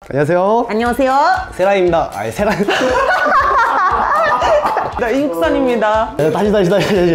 안녕하세요. 안녕하세요. 세라입니다. 아니 세라. 나 이국선입니다. 다시.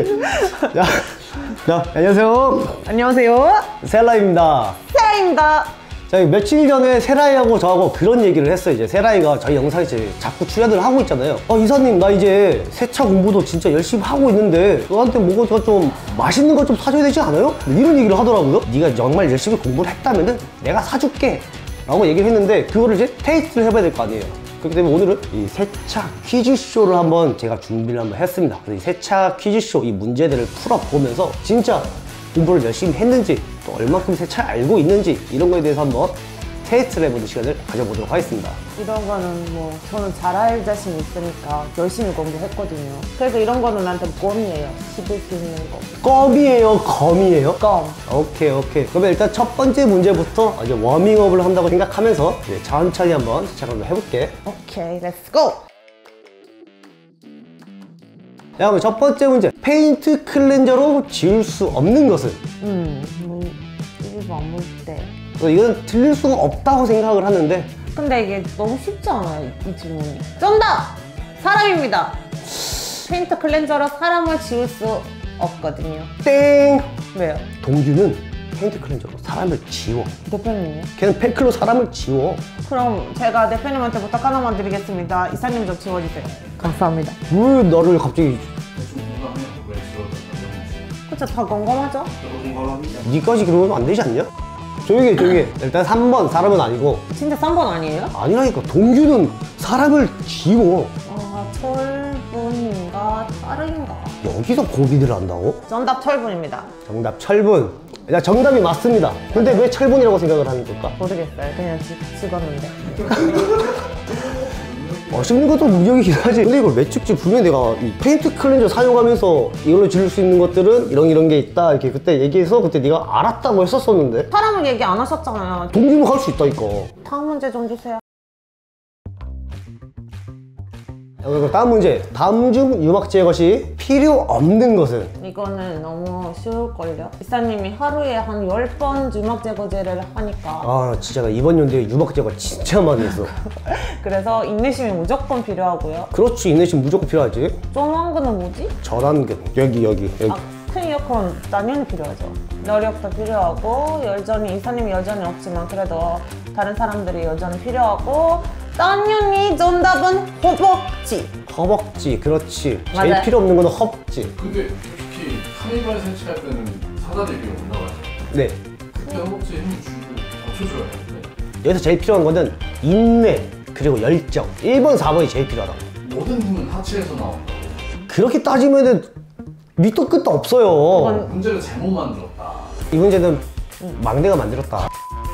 자, 안녕하세요. 안녕하세요. 세라입니다. 세라입니다. 자, 며칠 전에 세라이하고 저하고 그런 얘기를 했어요. 이제 세라이가 저희 영상에 자꾸 출연을 하고 있잖아요. 이사님, 나 이제 세차 공부도 진짜 열심히 하고 있는데 너한테 뭐가 좀 맛있는 거 좀 사줘야 되지 않아요? 이런 얘기를 하더라고요. 네가 정말 열심히 공부를 했다면은 내가 사줄게 라고 얘기를 했는데 그거를 이제 테이스트를 해봐야 될 거 아니에요. 그렇기 때문에 오늘은 이 세차 퀴즈쇼를 한번 제가 준비를 한번 했습니다. 그래서 이 세차 퀴즈쇼 이 문제들을 풀어보면서 진짜 공부를 열심히 했는지 또 얼마큼 세차를 알고 있는지 이런 거에 대해서 한번 테스트를 해보는 시간을 가져보도록 하겠습니다. 이런 거는 뭐 저는 잘할 자신 있으니까 열심히 공부했거든요. 그래서 이런 거는 나한테 껌이에요. 씹을 수 있는 거. 껌이에요? 검이에요? 껌. 오케이. 그러면 일단 첫 번째 문제부터 이제 워밍업을 한다고 생각하면서 이제 천천히 한번 시작을 한번 해볼게. 오케이, 렛츠고! 자, 그럼 첫 번째 문제. 페인트 클렌저로 지울 수 없는 것은? 뭐 일부 안 볼 때. 이건 틀릴 수가 없다고 생각을 하는데 근데 이게 너무 쉽지 않아요, 이 질문이. 정답! 사람입니다. 페인트 클렌저로 사람을 지울 수 없거든요. 땡! 왜요? 동규는 페인트 클렌저로 사람을 지워. 대표님요? 걔는 펜클로 사람을 지워. 그럼 제가 대표님한테 부탁 하나만 드리겠습니다. 이사님 좀 지워주세요. 감사합니다. 왜 너를 갑자기 그쵸, 다 공감하죠? 니까지 그러면 안 되지 않냐? 조용히 해. 일단 3번 사람은 아니고. 진짜 3번 아니에요? 아니라니까. 동규는 사람을 지워. 철분인가 다른가? 여기서 고비를 한다고? 정답 철분입니다. 정답 철분. 야, 정답이 맞습니다. 근데 왜 철분이라고 생각을 하는 걸까? 모르겠어요. 그냥 찍었는데. 찍는 것도 능력이긴 하지. 근데 이걸 왜 찍지? 분명히 내가 이 페인트 클렌저 사용하면서 이걸로 지울 수 있는 것들은 이런 게 있다 이렇게 그때 얘기해서 그때 네가 알았다고 했었었는데 사람은 얘기 안 하셨잖아요. 동규는 할 수 있다니까. 다음 문제 좀 주세요. 그리고 다음 문제. 다음 중 유막 제거 시 필요 없는 것은? 이거는 너무 쉬울걸요? 이사님이 하루에 한 10번 유막 제거제를 하니까 진짜 나 이번 연도에 유막 제거 진짜 많이 했어. 그래서 인내심이 무조건 필요하고요. 그렇지, 인내심 무조건 필요하지. 조그만 거는 뭐지? 전완근 여기. 큰 에어컨 당연히 필요하죠. 노력도 필요하고 이사님이 여전히 없지만 그래도 다른 사람들이 여전히 필요하고 당연히 정답은 허벅지. 허벅지, 그렇지. 맞아요. 제일 필요 없는 거는 허벅지. 근데 특히 카니발 세차할 때는 사다리 위에 올라가죠. 네. 그때 허벅지에 힘을 주고 받쳐줘야 되는데 여기서 제일 필요한 거는 인내 그리고 열정. 1번, 4번이 제일 필요하다고. 모든 힘은 하체에서 나온다고. 그렇게 따지면은 밑도 끝도 없어요. 문제를 잘못 만들었다. 이 문제는 막내가 만들었다.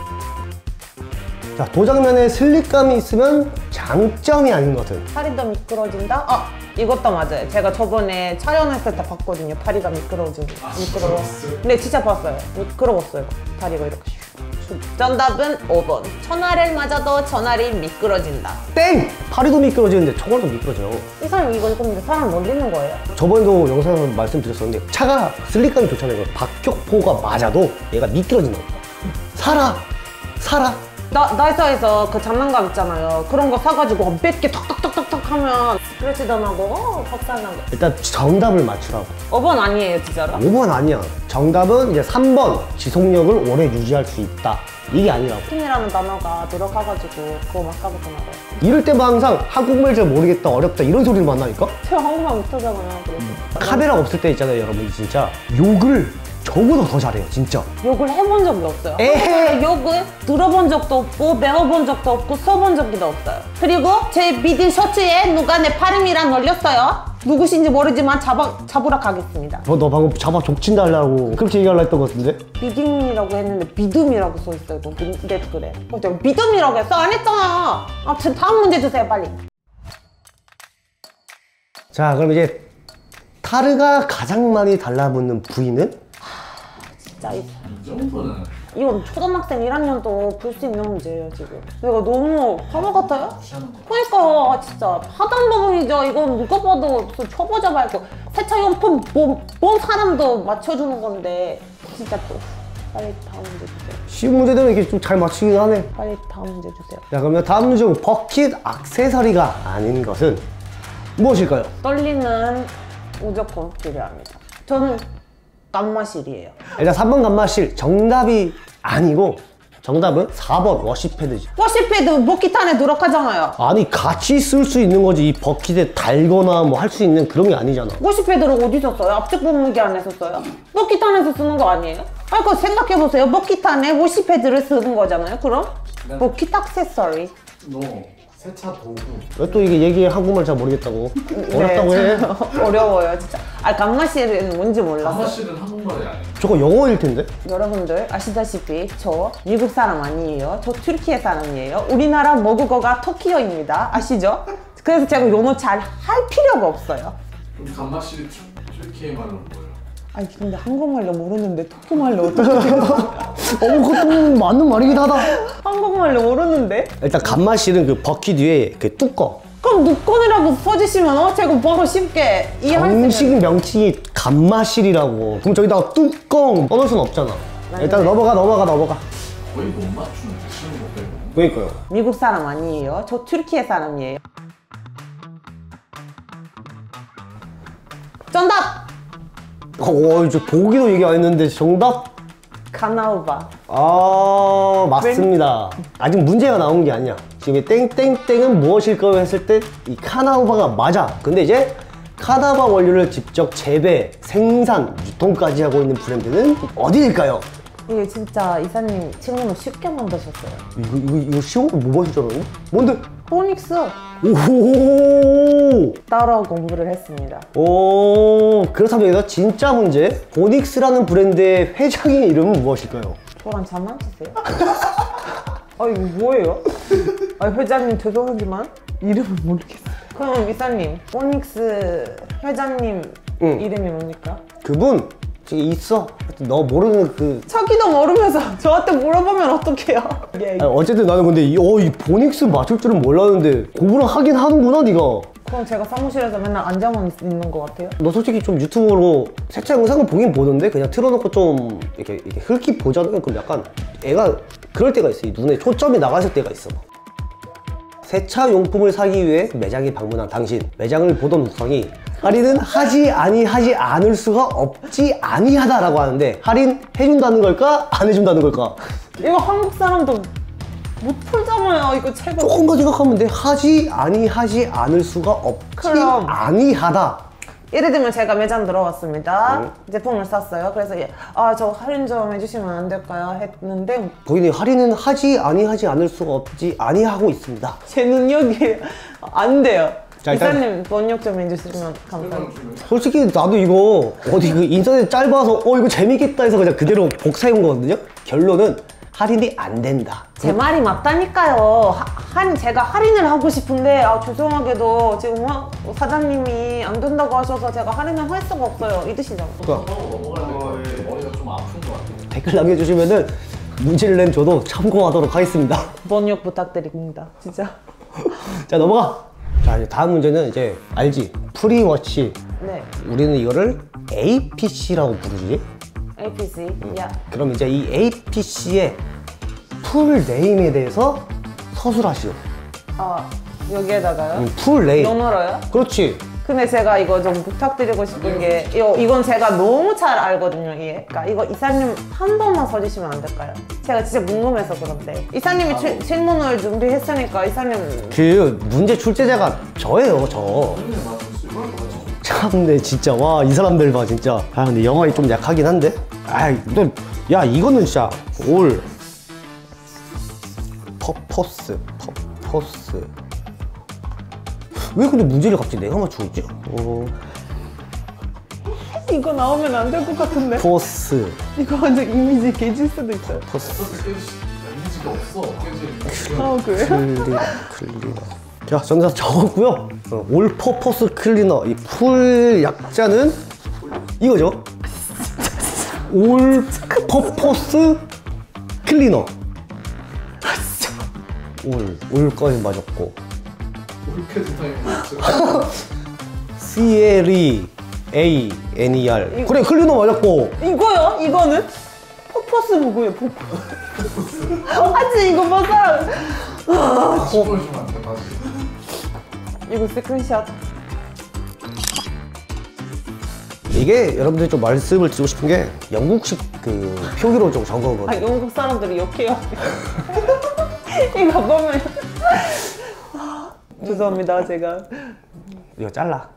자, 도장면에 슬립감이 있으면 장점이 아닌 것은? 팔이 더 미끄러진다? 이것도 맞아요. 제가 저번에 촬영했을 때 봤거든요. 다리가 미끄러워. 근데 진짜 봤어요. 미끄러웠어요. 다리가 이렇게. 정답은 5번. 천알을 맞아도 천알이 미끄러진다. 땡! 파리도 미끄러지는데 총알도 미끄러져요. 이 사람 이거 근데 사람 놀리는 거예요? 저번에도 영상에서 말씀드렸었는데 차가 슬립감이 좋잖아요. 박격포가 맞아도 얘가 미끄러진다고. 살아! 나이사에서 그 장난감 있잖아요. 그런 거 사가지고 몇 개 턱턱턱턱턱 하면 스크래치도 나고 박살나고. 일단 정답을 맞추라고. 5번 아니에요, 진짜로? 5번 아니야. 정답은 이제 3번. 지속력을 오래 유지할 수 있다. 이게 아니라고. 힘이라는 단어가 들어가가지고 그거 막 까먹고 나가요. 이럴 때만 항상 한국말 잘 모르겠다, 어렵다 이런 소리를 만나니까? 제가 한국말 못하잖아요. 그래서. 카메라 없을 때 있잖아요, 여러분. 진짜 욕을 저보다 더 잘해요, 진짜. 욕을 해본 적이 없어요. 에헤. 욕을 들어본 적도 없고 배워본 적도 없고 써본 적도 없어요. 그리고 제 미딘 셔츠에 누가 내 발음이랑 올렸어요. 누구신지 모르지만 잡으러 가겠습니다. 너 방금 잡아 족친다 하려고 그렇게 얘기하려 했던 것 같은데? 믿음이라고 했는데 믿음이라고 써있어요. 내 댓글에. 내가 믿음이라고 했어? 안 했잖아. 아무튼 다음 문제 주세요, 빨리. 자, 그럼 이제 타르가 가장 많이 달라붙는 부위는? 진짜 이 정도는 이건 초등학생 1학년도 볼 수 있는 문제예요, 지금. 내가 너무 바보 같아요? 그러니까 진짜 하단 부분이죠. 이건 누가 봐도 초보자 말고 세차용품 뭔 사람도 맞춰주는 건데 진짜 또 빨리 다음 문제 주세요. 쉬운 문제들은 이렇게 좀 잘 맞추긴 하네. 빨리 다음 문제 주세요. 자, 그러면 다음 중 버킷 액세서리가 아닌 것은 무엇일까요? 떨리는 무조건 필요합니다. 저는 깜마실이에요. 일단 3번 감마실 정답이 아니고 정답은 4번 워시패드지. 워시패드 버킷 안에 들어가잖아요. 아니 같이 쓸 수 있는 거지. 이 버킷에 달거나 뭐 할 수 있는 그런 게 아니잖아. 워시패드를 어디서 써요? 앞쪽 분무기 안에서 써요? 버킷 안에서 쓰는 거 아니에요? 아, 그거 생각해보세요. 버킷 안에 워시패드를 쓰는 거잖아요. 그럼? 버킷 액세서리. 너 세차 도구. 왜 또 이게 얘기해 한국말 잘 모르겠다고. 어렵다고 해. 어려워요, 진짜. 아, 깜마실은 뭔지 몰랐어. 가마실은 한국말이 아니에요. 저거 영어일 텐데? 여러분들 아시다시피 저 미국 사람 아니에요. 저 튀르키예 사람이에요. 우리나라 모국어가 터키어입니다. 아시죠? 그래서 제가 영어 잘 할 필요가 없어요. 그럼 가마실이 튀르키예 말로 뭐예요? 아니 근데 한국말로 모르는데 터키말로 어떻게 해요? 그것도 맞는 말이긴 하다. 한국말로 모르는데? 일단 감마실은 그 버킷 위에 그 뚜껑. 그럼 누건이라고 써주시면 제가 바로 쉽게 이해할 수 정식 있는. 명칭이 감마실이라고. 그럼 저기다가 뚜껑 넣을 순 없잖아. 일단 넘어가. 거의 못 맞추는데 쉬운 거 빼고. 그러니까요. 미국 사람 아니에요. 저 튀르키예 사람이에요. 정답! 이제 보기도 얘기 안 했는데 정답? 카나우바. 아, 맞습니다. 아직 문제가 나온 게 아니야. 지금 이 땡땡땡은 무엇일까요 했을 때 이 카나우바가 맞아. 근데 이제 카나바 원료를 직접 재배, 생산, 유통까지 하고 있는 브랜드는 어디일까요? 이게 진짜 이사님 질문을 쉽게 만드셨어요. 이거 쉬운 거 뭐 하실 줄 알았니? 뭔데? 포닉스 오! 따로 공부를 했습니다. 오, 그렇다면 여기서 진짜 문제. 보닉스라는 브랜드의 회장의 이름은 무엇일까요? 저랑 장난치세요? 아 이거 뭐예요? 아 회장님 죄송하지만 이름을 모르겠어요. 그럼 이사님 포닉스 회장님 응. 이름이 뭡니까? 그분 저기 있어. 너 모르는 그 자기도 모르면서 저한테 물어보면 어떡해요? 예. 아니, 어쨌든 나는 근데 이 보닉스 맞출 줄은 몰랐는데 공부를 하긴 하는구나 네가. 그럼 제가 사무실에서 맨날 앉아만 있는 것 같아요? 너 솔직히 좀 유튜브로 세차 영상을 보긴 보는데 그냥 틀어놓고 좀 이렇게 흘기 보자면 그럼 약간 애가 그럴 때가 있어. 이 눈에 초점이 나갔을 때가 있어. 세차 용품을 사기 위해 매장에 방문한 당신. 매장을 보던 묵상이 할인은 하지 않을 수가 없지 아니하다라고 하는데 할인 해준다는 걸까? 안 해준다는 걸까? 이거 한국 사람도 못 풀잖아요. 이거 책을. 조금만 생각하면 돼. 하지 않을 수가 없지 그럼. 아니하다. 예를 들면 제가 매장 들어왔습니다. 제품을 샀어요. 그래서 저 할인 좀 해주시면 안 될까요? 했는데 본인이 할인은 하지 않을 수가 없지 아니하고 있습니다. 제 능력이 안 돼요. 자, 일단- 이사님 번역 좀 해주시면 감사합니다. 솔직히 나도 이거 어디 그 인터넷 짧아서 이거 재밌겠다 해서 그냥 그대로 복사해온 거거든요. 결론은 할인이 안 된다. 제 말이 맞다니까요. 제가 할인을 하고 싶은데 죄송하게도 지금 사장님이 안 된다고 하셔서 제가 할인을 할 수가 없어요. 이 뜻이잖아요. 그러니까 넘어갈 때 머리가 좀 아픈 것 같아요. 댓글 남겨주시면은 문제를 낸 저도 참고하도록 하겠습니다. 번역 부탁드립니다. 진짜. 자, 넘어가. 자, 이제 다음 문제는 이제 알지? 프리워치. 네. 우리는 이거를 APC라고 부르지. APC. 야. 그럼 이제 이 APC의 풀 네임에 대해서 서술하시오. 여기에다가요? 풀 네임. 영어로요? 그렇지. 근데 제가 이거 좀 부탁드리고 싶은 게 이건 제가 너무 잘 알거든요. 그러니까 이거 이사님 한 번만 써주시면 안 될까요? 제가 진짜 궁금해서 그런데 이사님이 질문을 준비했으니까 이사님 그 문제 출제자가 저예요, 저. 근데 나좀 쓸걸 거지. 참네, 진짜. 와, 이 사람들 봐, 진짜. 근데 영어가 좀 약하긴 한데. 야, 이거는 진짜 올 퍼포스. 왜 근데 문제를 갑자기 내가 맞추고 있지? 이거 나오면 안 될 것 같은데? 포스. 이거 완전 이미지 개질 수도 있어요. 이미지가 없어. 깨지. 그래요? 클리너. 자, 정답 적었고요. 올 퍼포스 클리너. 이 풀 약자는 이거죠. 올 퍼포스 클리너. 올까지 맞았고. 올패드 타임. CLEANER. 그래, 클리너 맞았고. 이거요? 이거는? 포포스 뭐고요? 포포스. 아직 이거 못 살아. 보여주면 안 돼, 다시. 이거 스크린샷. 이게 여러분들이 좀 말씀을 드리고 싶은 게 영국식 그 표기로 좀 적어거든요. 아, 영국 사람들이 욕해요. 이거 보면. 죄송합니다, 제가. 이거 잘라.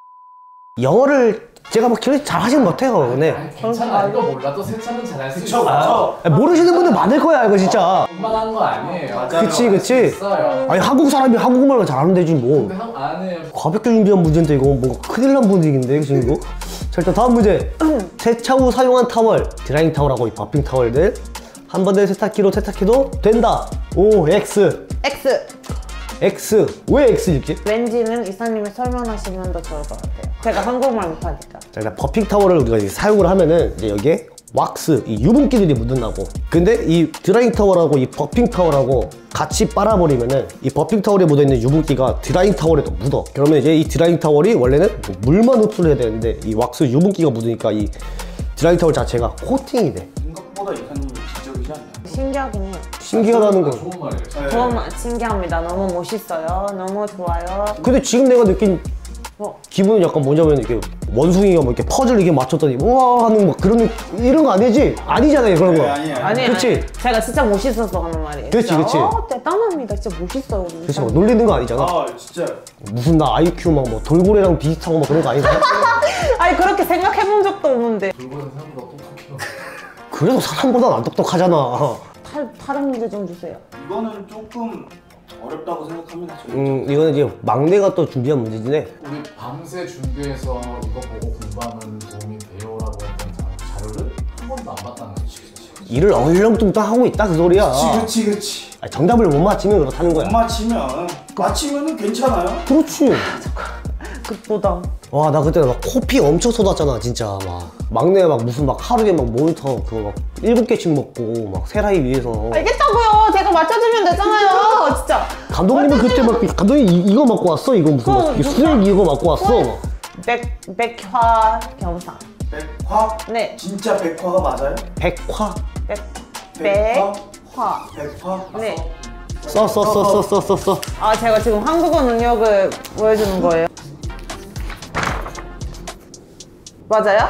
영어를 제가 막 그렇게 잘 하지는 못해요. 네. 아니, 괜찮아. 이거 몰라도 세차는 잘할 수 있어. 모르시는 분들 많을 거야, 이거 진짜. 웬만한 거 아니에요. 그치. 있어요. 아니, 한국 사람이 한국말만 잘하면 되지, 뭐. 근데 안 해요. 가볍게 준비한 문제인데, 이거 뭔가 큰일 난 분위기인데, 지금 이거? 자, 일단 다음 문제. 세차 후 사용한 타월, 드라잉 타월하고 이 버핑 타월들. 한 번에 세탁기로 세탁해도 된다. O, X. X. X. 왜 X 이렇게? 왠지는 이사님이 설명하시면 더 좋을 것 같아요. 제가 한국말 못하니까. 자, 일단 버핑 타월을 우리가 이제 사용을 하면은 이제 여기에 왁스, 이 유분기들이 묻어나고, 근데 이 드라잉 타월하고 이 버핑 타월하고 같이 빨아버리면은 이 버핑 타월에 묻어있는 유분기가 드라잉 타월에도 묻어. 그러면 이제 이 드라잉 타월이 원래는 물만 흡수를 해야 되는데 이 왁스 유분기가 묻으니까 이 드라잉 타월 자체가 코팅이 돼. 생각보다 이사님이 지적이지 않나요? 신기하긴 해요. 신기하다는 거. 좋은 말이에요. 정말 신기합니다. 너무 멋있어요. 너무 좋아요. 근데 지금 내가 느낀 어. 기분은 약간 뭐냐면 이렇게 원숭이가 뭐 이렇게 퍼즐 이렇게 맞췄더니 우와 하는 막 그런 이런 거 아니지? 아니잖아요, 그런 거. 아니에요. 아니, 그치? 아니, 제가 진짜 멋있어서 하는 말이에요. 그치, 진짜. 그치. 대단합니다. 진짜 멋있어요. 우리 그렇지, 막 놀리는 거 아니잖아. 아 진짜 무슨 나 IQ 막 뭐 돌고래랑 비슷하고 막 그런 거 아니잖아. 아니, 그렇게 생각해본 적도 없는데. 돌고래는 생각보다 똑똑해요. 그래도 사람보다 안 똑똑하잖아. 다른 문제 좀 주세요. 이거는 조금 어렵다고 생각합니다. 저희. 이거는 이제 막내가 또 준비한 문제긴 해. 우리 밤새 준비해서 이거 보고 공부하면 도움이 돼요라고 했던 자료를 한 번도 안 봤다는 거지. 일을 얼렁뚱땅 하고 있다 그 소리야. 그치. 아니, 정답을 못 맞히면 그렇다는 거야. 못 맞히면은 괜찮아요. 그렇지. 극보다. 와, 나 그때 막 코피 엄청 쏟았잖아, 진짜. 막 막내가 막 무슨 막 하루에 막 모니터 그거 막 7개씩 먹고 막 세라이 위해서. 알겠다고요. 제가 맞춰주면 되잖아요. 진짜. 감독님은 그때 막 감독님 이거 먹고 왔어? 이거 무슨 막 무슨- 수액 이거 먹고 왔어? 막. 백화 경상. 백화? 네. 진짜 백화가 맞아요? 백화. 백화. 백화? 네. 써. 아, 제가 지금 한국어 능력을 보여주는 거예요. 맞아요?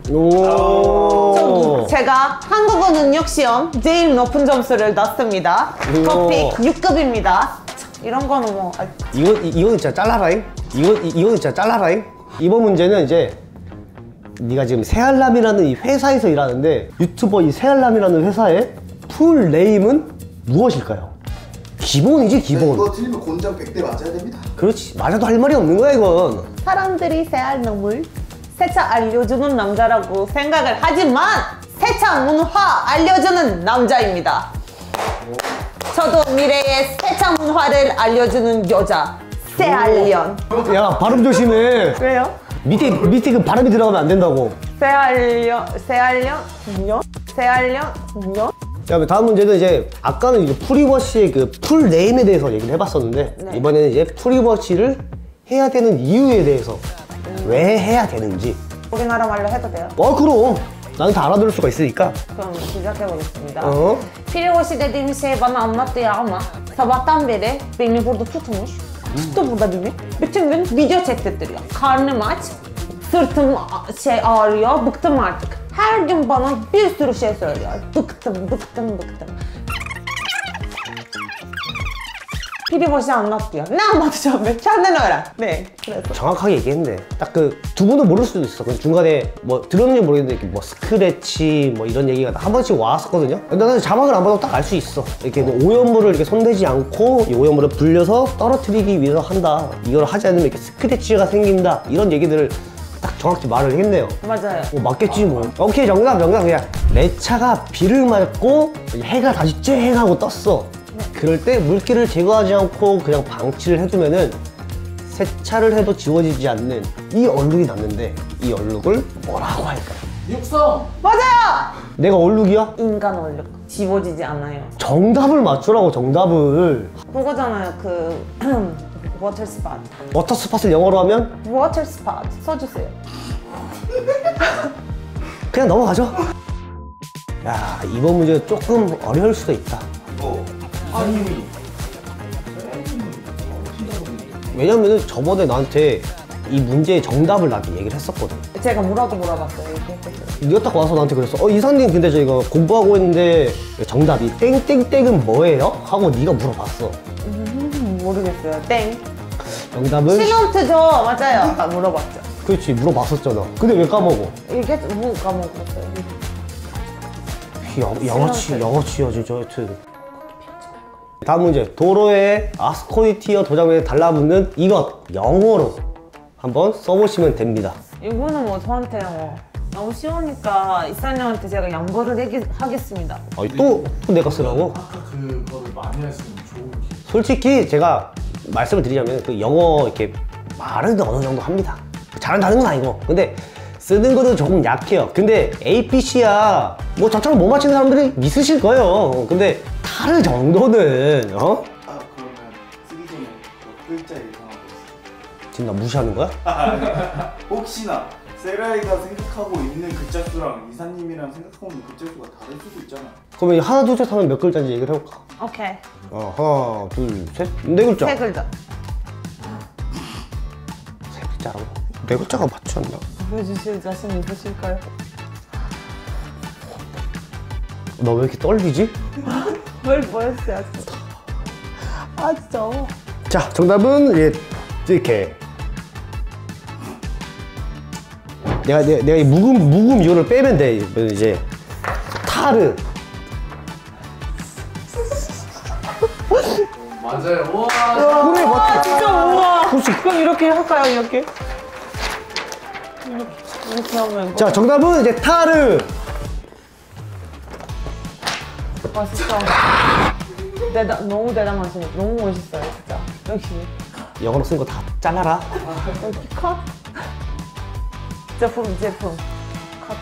오. 제가 한국어 능력 시험 제일 높은 점수를 넣습니다. 우와. 토픽 6급입니다. 이런 거는 뭐 이거는 진짜 잘라라잉? 이거는 진짜 잘라라잉? 이번 문제는 이제 네가 지금 새알람이라는 이 회사에서 일하는데 유튜버 이 새알람이라는 회사의 풀 네임은 무엇일까요? 기본이지 기본. 이거 틀리면 곤장 100대 맞아야 됩니다. 그렇지, 맞아도 할 말이 없는 거야 이건. 사람들이 새알놈을 세차 알려주는 남자라고 생각을 하지만 세차 문화 알려주는 남자입니다. 저도 미래의 세차 문화를 알려주는 여자 새알련. 야, 발음 조심해. 왜요? 밑에 그 발음이 들어가면 안 된다고. 새알련 자, 다음 문제는 이제 아까는 이제 프리버시의 그 풀 네임에 대해서 얘기를 해봤었는데 네. 이번에는 이제 프리버시를 해야 되는 이유에 대해서 왜 해야 되는지. 우리나라 말로 해도 돼요? 그럼 나는 다 알아들을 수가 있으니까. 그럼 시작해보겠습니다. 어? Privosi dediğim şey bana anlatıyor ama sabahtan beri beni burada tutmuş. Tuttu burada beni. Bütün gün video çektirtiyor. Karnım aç, sırtım ağrıyor, bıktım artık. Her gün bana bir sürü şey söylüyor. Bıktım. Privosi anlat diyor. Ne anlatacağım ben? Kendin öğren. 네. 그래서. 정확하게 얘기했는데 딱 그 두 분은 모를 수도 있어. 그 중간에 뭐 들었는지 모르겠는데 이렇게 뭐 스크래치 뭐 이런 얘기가 한 번씩 왔었거든요. 근데 나는 자막을 안 봐도 딱 알 수 있어. 이렇게 뭐 오염물을 이렇게 손대지 않고 이 오염물을 불려서 떨어뜨리기 위해서 한다. 이걸 하지 않으면 이렇게 스크래치가 생긴다. 이런 얘기들을 딱 정확히 말을 했네요. 맞아요. 맞겠지 뭐. 오케이, 정답 그냥. 내 차가 비를 맞고 해가 다시 쨍하고 떴어. 그럴 때 물기를 제거하지 않고 그냥 방치를 해두면은 세차를 해도 지워지지 않는 이 얼룩이 남는데 이 얼룩을 뭐라고 할까요? 육성! 맞아요! 내가 얼룩이야? 인간 얼룩. 지워지지 않아요. 정답을 맞추라고, 정답을. 그거잖아요. 그 워터 스팟. 워터 스팟을 영어로 하면 워터 스팟 써주세요. 그냥 넘어가죠. 야, 이번 문제 조금 어려울 수도 있다. 이거 이사님이 왜냐면은 저번에 나한테 이 문제의 정답을 나한테 얘기를 했었거든. 제가 물어봤어요. 이렇게 했어요. 네가 딱 와서 나한테 그랬어. 이사님 근데 저희가 공부하고 있는데 정답이 땡땡땡은 뭐예요? 하고 네가 물어봤어. 모르겠어요. 땡. 정답은 시노트죠. 맞아요. 아까 물어봤죠. 그렇지, 물어봤었잖아. 근데 왜 까먹어? 이게 뭐 까먹었어요. 양아치야 진짜. 하여튼 다음 문제. 도로에 아스코이티어 도장에 달라붙는 이것 영어로 한번 써보시면 됩니다. 이거는 뭐 저한테 뭐 너무 쉬우니까 이사님한테 제가 양보를 하겠습니다. 또 내가 쓰라고? 아까 그거를 많이 했으면 좋은 기회. 솔직히 제가 말씀을 드리자면 그 영어 이렇게 말은 어느 정도 합니다. 잘한다는 건 아니고. 근데 쓰는 거는 조금 약해요. 근데 APC야 뭐 저처럼 못 맞히는 사람들이 있으실 거예요. 근데 타르 정도는 그러면 쓰기 전에 몇 글자 예상하고 있어요? 지금 나 무시하는 거야? 혹시나 세라이가 생각하고 있는 글자 수랑 이사님이랑 생각하고 있는 글자 수가 다를 수도 있잖아. 그러면 하나 둘 셋 하면 몇 글자인지 얘기를 해볼까? 오케이. 하나 둘 셋 네 글자. 세 글자. 세 글자라고? 네 글자가 맞지 않나? 보여주실 자신 있으실까요? 너 왜 이렇게 떨리지? 뭘 보였어요, 진짜. 아, 진짜. 자, 정답은 이렇게. 내가 이 묵음 이유를 빼면 돼. 이제 타르. 맞아요. 와. 그래 맞다. 진짜 우와. 그렇지. 그럼 이렇게 할까요, 이렇게? 이렇게 하면. 자, 정답은 이제 타르. 아, 진짜. 너무 대단하시네. 너무 멋있어요, 진짜. 역시. 영어로 쓴 거 다 잘라라. 여기 컷. 제품. 컷.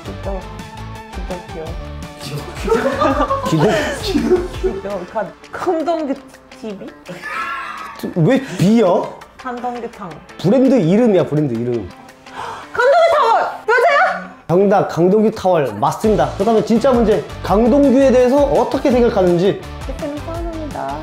진짜 귀여워. 기도. 컷. 한동규 TV? 왜 B야? 한동규탕. 브랜드 이름이야, 브랜드 이름. 한동규 타월! 맞아요? 정답, 강동규 타월 맞습니다. 그렇다면 진짜 문제. 강동규에 대해서 어떻게 생각하는지. 대표님 사랑합니다.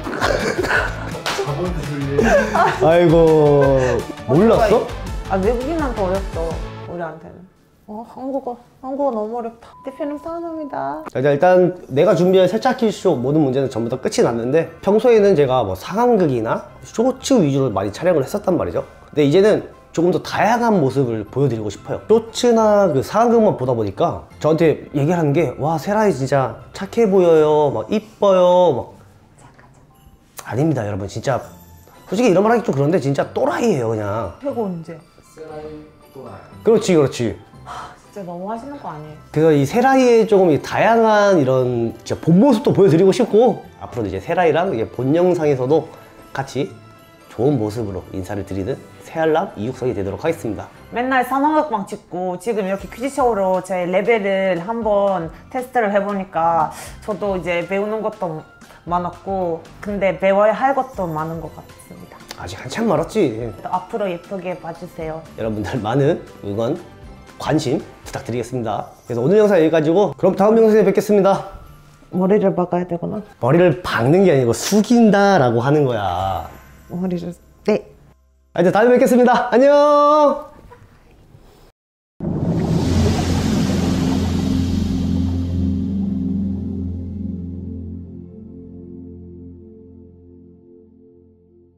자본주의. 아이고, 몰랐어? 아, 외국인한테 어렵죠. 우리한테는. 한국어 너무 어렵다. 대표님 사랑합니다. 자, 일단 내가 준비한 세차키 쇼 모든 문제는 전부 다 끝이 났는데 평소에는 제가 뭐 상황극이나 쇼츠 위주로 많이 촬영을 했었단 말이죠. 근데 이제는 조금 더 다양한 모습을 보여드리고 싶어요. 쇼츠나 그 상황극만 보다 보니까 저한테 얘기하는 게 와, 세라이 진짜 착해 보여요, 막 이뻐요, 막 아닙니다 여러분. 진짜 솔직히 이런 말 하기 좀 그런데 진짜 또라이예요 그냥. 최고 언제? 세라이 또나요. 그렇지. 진짜 너무 하시는 거 아니에요? 그래서 이 세라이의 조금 이 다양한 이런 진짜 본 모습도 보여드리고 싶고 앞으로 이제 세라이랑 이제 본 영상에서도 같이 좋은 모습으로 인사를 드리는 새알람 이육석이 되도록 하겠습니다. 맨날 상황극만 찍고 지금 이렇게 퀴즈쇼로 제 레벨을 한번 테스트를 해보니까 저도 이제 배우는 것도 많았고 근데 배워야 할 것도 많은 것 같습니다. 아직 한참 멀었지. 앞으로 예쁘게 봐주세요. 여러분들 많은 응원, 관심 부탁드리겠습니다. 그래서 오늘 영상 여기까지고 그럼 다음 영상에 뵙겠습니다. 머리를 박아야 되구나. 머리를 박는 게 아니고 숙인다라고 하는 거야. 머리를 네. 하여튼 다음에 뵙겠습니다. 안녕.